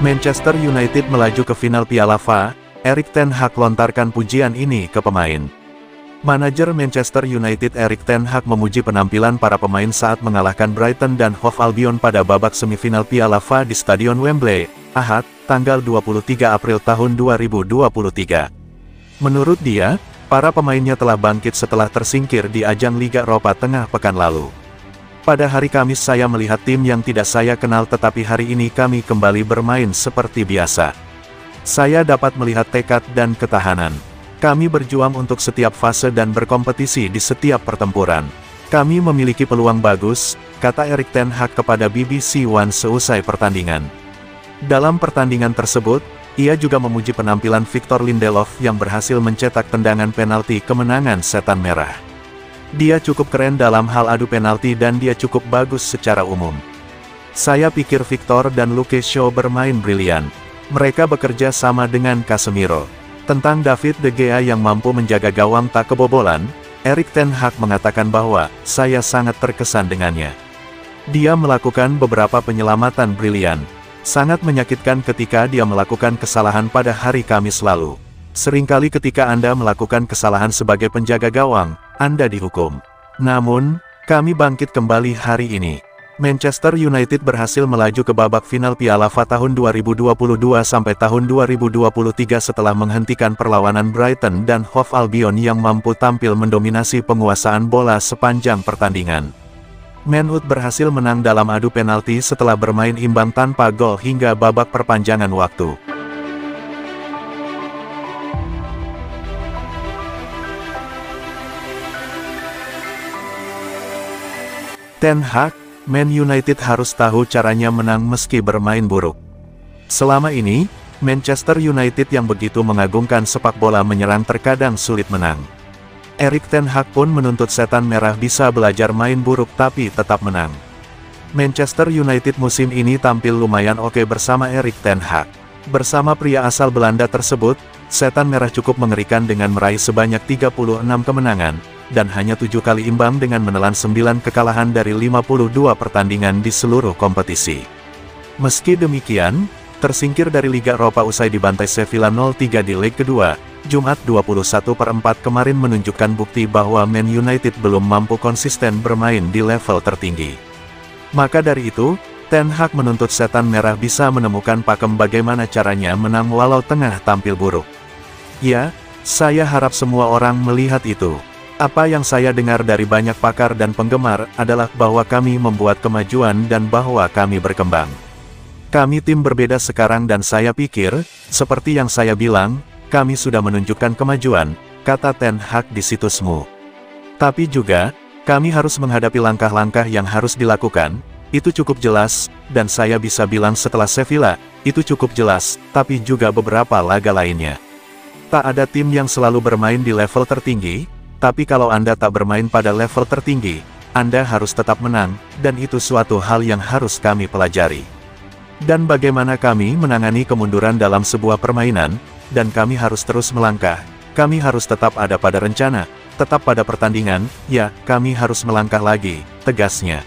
Manchester United melaju ke final Piala FA, Erik ten Hag lontarkan pujian ini ke pemain. Manajer Manchester United Erik ten Hag memuji penampilan para pemain saat mengalahkan Brighton dan Hove Albion pada babak semifinal Piala FA di Stadion Wembley, Ahad, tanggal 23 April tahun 2023. Menurut dia, para pemainnya telah bangkit setelah tersingkir di ajang Liga Eropa tengah pekan lalu. Pada hari Kamis saya melihat tim yang tidak saya kenal, tetapi hari ini kami kembali bermain seperti biasa. Saya dapat melihat tekad dan ketahanan. Kami berjuang untuk setiap fase dan berkompetisi di setiap pertempuran. Kami memiliki peluang bagus, kata Erik ten Hag kepada BBC One seusai pertandingan. Dalam pertandingan tersebut, ia juga memuji penampilan Victor Lindelof yang berhasil mencetak tendangan penalti kemenangan Setan Merah. Dia cukup keren dalam hal adu penalti dan dia cukup bagus secara umum. Saya pikir Victor dan Luke Shaw bermain brilian. Mereka bekerja sama dengan Casemiro. Tentang David De Gea yang mampu menjaga gawang tak kebobolan, Erik ten Hag mengatakan bahwa, saya sangat terkesan dengannya. Dia melakukan beberapa penyelamatan brilian. Sangat menyakitkan ketika dia melakukan kesalahan pada hari Kamis lalu. Seringkali ketika Anda melakukan kesalahan sebagai penjaga gawang, Anda dihukum. Namun, kami bangkit kembali hari ini. Manchester United berhasil melaju ke babak final Piala FA tahun 2022 sampai tahun 2023 setelah menghentikan perlawanan Brighton dan Hove Albion yang mampu tampil mendominasi penguasaan bola sepanjang pertandingan. Man Utd berhasil menang dalam adu penalti setelah bermain imbang tanpa gol hingga babak perpanjangan waktu. Ten Hag, Man United harus tahu caranya menang meski bermain buruk. Selama ini, Manchester United yang begitu mengagungkan sepak bola menyerang terkadang sulit menang. Erik ten Hag pun menuntut Setan Merah bisa belajar main buruk tapi tetap menang. Manchester United musim ini tampil lumayan oke bersama Erik ten Hag. Bersama pria asal Belanda tersebut, Setan Merah cukup mengerikan dengan meraih sebanyak 36 kemenangan, dan hanya 7 kali imbang dengan menelan 9 kekalahan dari 52 pertandingan di seluruh kompetisi. Meski demikian, tersingkir dari Liga Eropa usai dibantai Sevilla 0-3 di leg kedua, Jumat 21/4 kemarin menunjukkan bukti bahwa Man United belum mampu konsisten bermain di level tertinggi. Maka dari itu, Ten Hag menuntut Setan Merah bisa menemukan pakem bagaimana caranya menang walau tengah tampil buruk. Ya, saya harap semua orang melihat itu. Apa yang saya dengar dari banyak pakar dan penggemar adalah bahwa kami membuat kemajuan dan bahwa kami berkembang. Kami tim berbeda sekarang dan saya pikir, seperti yang saya bilang, kami sudah menunjukkan kemajuan, kata Ten Hag di situsmu. Tapi juga, kami harus menghadapi langkah-langkah yang harus dilakukan, itu cukup jelas, dan saya bisa bilang setelah Sevilla, itu cukup jelas, tapi juga beberapa laga lainnya. Tak ada tim yang selalu bermain di level tertinggi, tapi kalau Anda tak bermain pada level tertinggi, Anda harus tetap menang, dan itu suatu hal yang harus kami pelajari. Dan bagaimana kami menangani kemunduran dalam sebuah permainan, dan kami harus terus melangkah, kami harus tetap ada pada rencana, tetap pada pertandingan, ya, kami harus melangkah lagi, tegasnya.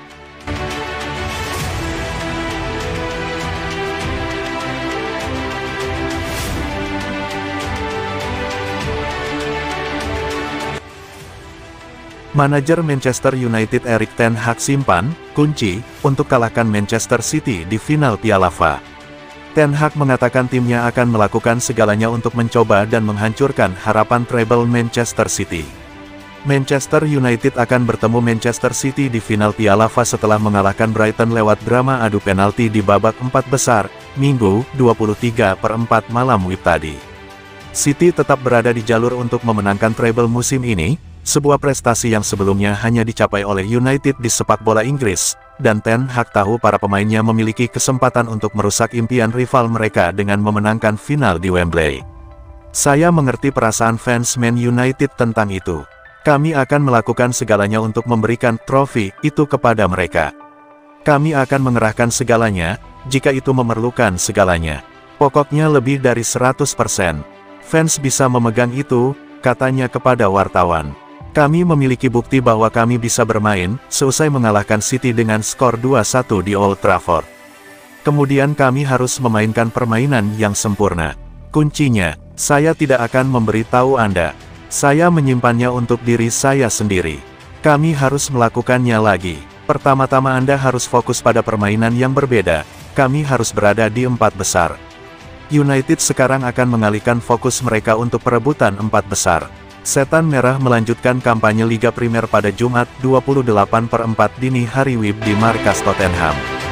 Manajer Manchester United Erik ten Hag simpan kunci untuk kalahkan Manchester City di final Piala FA. Ten Hag mengatakan timnya akan melakukan segalanya untuk mencoba dan menghancurkan harapan treble Manchester City. Manchester United akan bertemu Manchester City di final Piala FA setelah mengalahkan Brighton lewat drama adu penalti di babak 4 besar, Minggu, 23/4 malam WIB tadi. City tetap berada di jalur untuk memenangkan treble musim ini, sebuah prestasi yang sebelumnya hanya dicapai oleh United di sepak bola Inggris, dan Ten Hag tahu para pemainnya memiliki kesempatan untuk merusak impian rival mereka dengan memenangkan final di Wembley. Saya mengerti perasaan fans Man United tentang itu. Kami akan melakukan segalanya untuk memberikan trofi itu kepada mereka. Kami akan mengerahkan segalanya, jika itu memerlukan segalanya. Pokoknya lebih dari 100%. Fans bisa memegang itu, katanya kepada wartawan. Kami memiliki bukti bahwa kami bisa bermain, seusai mengalahkan City dengan skor 2-1 di Old Trafford. Kemudian kami harus memainkan permainan yang sempurna. Kuncinya, saya tidak akan memberitahu Anda. Saya menyimpannya untuk diri saya sendiri. Kami harus melakukannya lagi. Pertama-tama Anda harus fokus pada permainan yang berbeda. Kami harus berada di 4 besar. United sekarang akan mengalihkan fokus mereka untuk perebutan 4 besar. Setan Merah melanjutkan kampanye Liga Primer pada Jumat 28/4 dini hari WIB di markas Tottenham.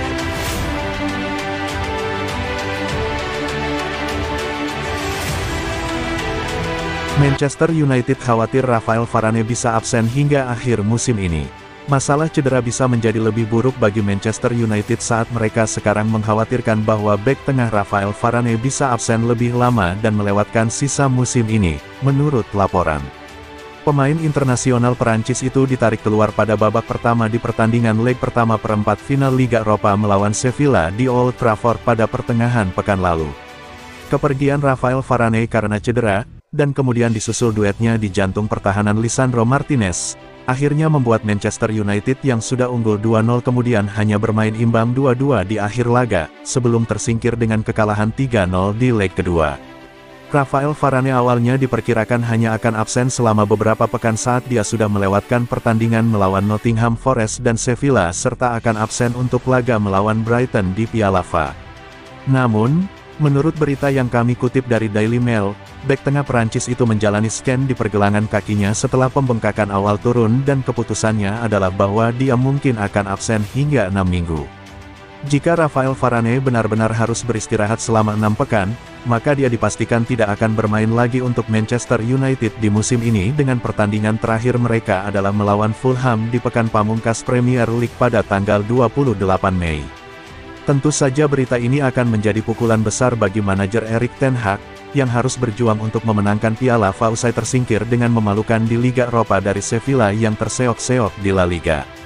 Manchester United khawatir Rafael Varane bisa absen hingga akhir musim ini. Masalah cedera bisa menjadi lebih buruk bagi Manchester United saat mereka sekarang mengkhawatirkan bahwa bek tengah Rafael Varane bisa absen lebih lama dan melewatkan sisa musim ini, menurut laporan. Pemain internasional Perancis itu ditarik keluar pada babak pertama di pertandingan leg pertama perempat final Liga Eropa melawan Sevilla di Old Trafford pada pertengahan pekan lalu. Kepergian Rafael Varane karena cedera, dan kemudian disusul duetnya di jantung pertahanan Lisandro Martinez, akhirnya membuat Manchester United yang sudah unggul 2-0 kemudian hanya bermain imbang 2-2 di akhir laga, sebelum tersingkir dengan kekalahan 3-0 di leg kedua. Rafael Varane awalnya diperkirakan hanya akan absen selama beberapa pekan saat dia sudah melewatkan pertandingan melawan Nottingham Forest dan Sevilla serta akan absen untuk laga melawan Brighton di Piala FA. Namun, menurut berita yang kami kutip dari Daily Mail, bek tengah Perancis itu menjalani scan di pergelangan kakinya setelah pembengkakan awal turun dan keputusannya adalah bahwa dia mungkin akan absen hingga 6 minggu. Jika Rafael Varane benar-benar harus beristirahat selama 6 pekan, maka dia dipastikan tidak akan bermain lagi untuk Manchester United di musim ini dengan pertandingan terakhir mereka adalah melawan Fulham di pekan pamungkas Premier League pada tanggal 28 Mei. Tentu saja berita ini akan menjadi pukulan besar bagi manajer Erik ten Hag, yang harus berjuang untuk memenangkan Piala FA usai tersingkir dengan memalukan di Liga Eropa dari Sevilla yang terseok-seok di La Liga.